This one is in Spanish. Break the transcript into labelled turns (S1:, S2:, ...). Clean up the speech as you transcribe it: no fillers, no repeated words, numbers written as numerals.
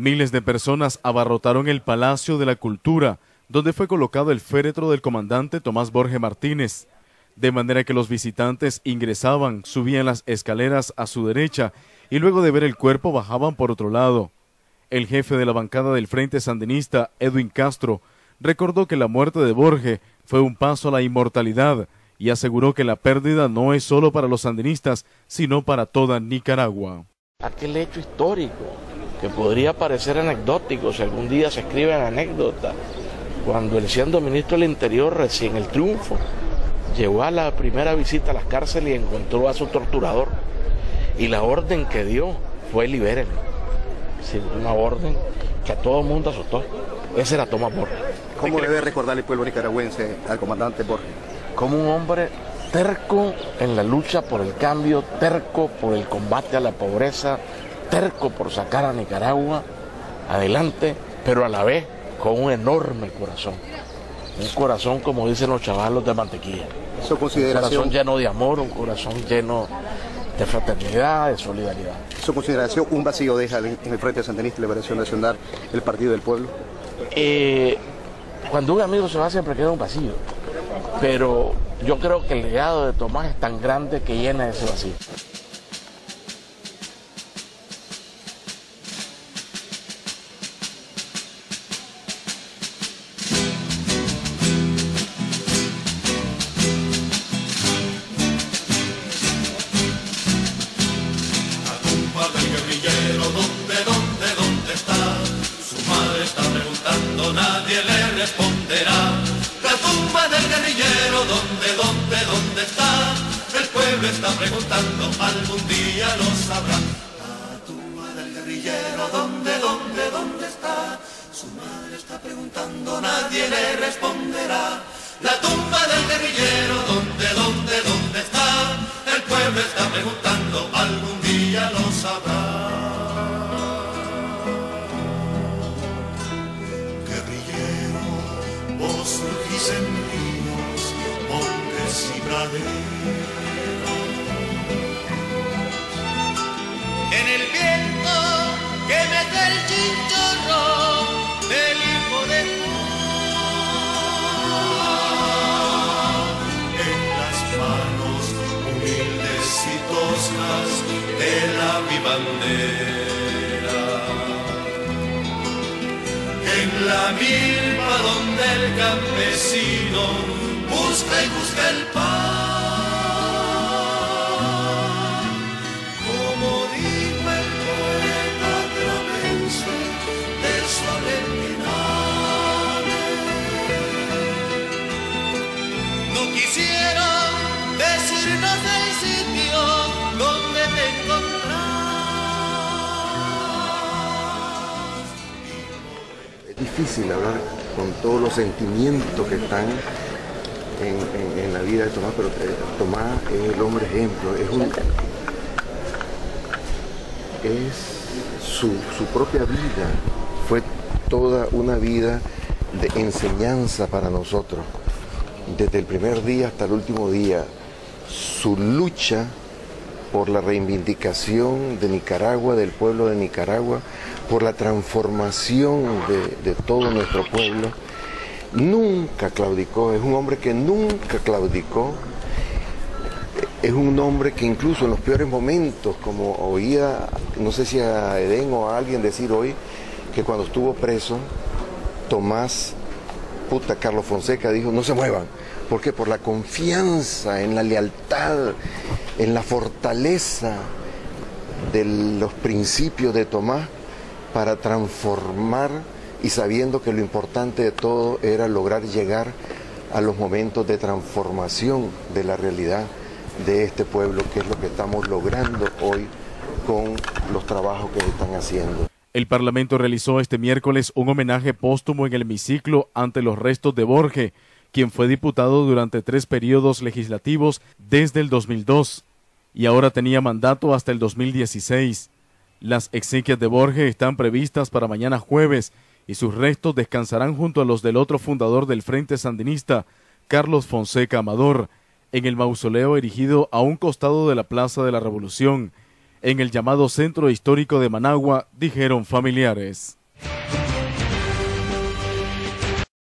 S1: Miles de personas abarrotaron el Palacio de la Cultura, donde fue colocado el féretro del comandante Tomás Borge Martínez, de manera que los visitantes ingresaban, subían las escaleras a su derecha y luego de ver el cuerpo bajaban por otro lado. El jefe de la bancada del Frente Sandinista, Edwin Castro, recordó que la muerte de Borge fue un paso a la inmortalidad y aseguró que la pérdida no es solo para los sandinistas, sino para toda Nicaragua.
S2: Aquel hecho histórico, que podría parecer anecdótico si algún día se escribe en anécdota, cuando él, siendo ministro del Interior, recién el triunfo, llegó a la primera visita a las cárceles y encontró a su torturador. Y la orden que dio fue libérenlo. Sí, una orden que a todo el mundo asustó. Ese era Tomás Borge.
S3: ¿Cómo debe recordar el pueblo nicaragüense al comandante Borge?
S2: Como un hombre terco en la lucha por el cambio, terco por el combate a la pobreza, terco por sacar a Nicaragua adelante, pero a la vez con un enorme corazón. Un corazón, como dicen los chavalos, de mantequilla.
S3: Su consideración...
S2: Un corazón lleno de amor, un corazón lleno de fraternidad, de solidaridad.
S3: ¿Su consideración un vacío deja en el Frente Sandinista de Liberación Nacional el Partido del Pueblo?
S2: Cuando un amigo se va siempre queda un vacío, pero yo creo que el legado de Tomás es tan grande que llena ese vacío.
S4: ¿Dónde está? Su madre está preguntando, nadie le responderá. La tumba del guerrillero, ¿dónde está? El pueblo está preguntando, algún día lo sabrá. La tumba del guerrillero, ¿dónde está? Su madre está preguntando, nadie le responderá. La tumba del guerrillero, ¿dónde está? El pueblo está preguntando, algún día lo sabrá. Vos surgís en ríos, montes y praderas. En el viento que mete el chinchorro del hijo de Juan. En las manos humildes y toscas de la mi bandera. En la milpa donde el campesino busca y busca el pan, como dijo el poeta trapense del sol en Pinales. No quisieron decirnos el sitio donde te encontrás.
S5: Es difícil hablar con todos los sentimientos que están en la vida de Tomás, pero Tomás es el hombre ejemplo, es su propia vida, fue toda una vida de enseñanza para nosotros, desde el primer día hasta el último día, su lucha por la reivindicación de Nicaragua, del pueblo de Nicaragua, por la transformación de todo nuestro pueblo. Nunca claudicó, es un hombre que nunca claudicó, es un hombre que incluso en los peores momentos, como oía, no sé si a Edén o a alguien decir hoy, que cuando estuvo preso, Carlos Fonseca dijo, no se muevan. ¿Por qué? Por la confianza, en la lealtad, en la fortaleza de los principios de Tomás para transformar, y sabiendo que lo importante de todo era lograr llegar a los momentos de transformación de la realidad de este pueblo, que es lo que estamos logrando hoy con los trabajos que se están haciendo.
S1: El Parlamento realizó este miércoles un homenaje póstumo en el hemiciclo ante los restos de Borge, quien fue diputado durante 3 periodos legislativos desde el 2002 y ahora tenía mandato hasta el 2016. Las exequias de Borge están previstas para mañana jueves y sus restos descansarán junto a los del otro fundador del Frente Sandinista, Carlos Fonseca Amador, en el mausoleo erigido a un costado de la Plaza de la Revolución. en el llamado Centro Histórico de Managua, dijeron familiares.